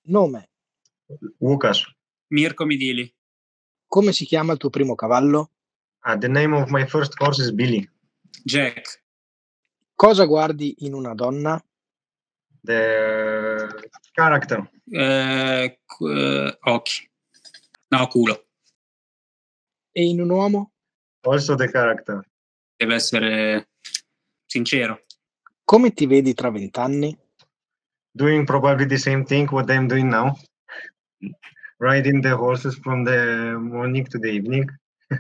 Nome. Łukasz. Mirko Midili. Come si chiama il tuo primo cavallo? The name of my first horse is Billy. Jack. Cosa guardi in una donna? The character. Occhi. No, culo. E in un uomo? Also the character. Deve essere sincero. Come ti vedi tra 20 anni? Doing probably the same thing what I'm doing now. Riding the horses from the morning to the evening.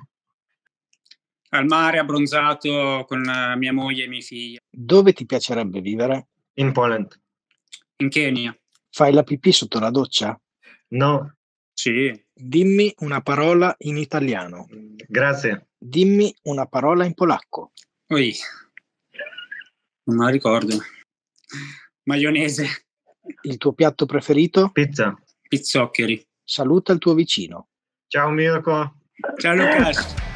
Al mare, abbronzato, con mia moglie e i miei figli. Dove ti piacerebbe vivere? In Poland. In Kenya. Fai la pipì sotto la doccia? No. Sì. Dimmi una parola in italiano. Grazie. Dimmi una parola in polacco. Oi. Non me la ricordo. Maionese. Il tuo piatto preferito? Pizza. Pizzoccheri. Saluta il tuo vicino. Ciao Mirko. Ciao Lukas.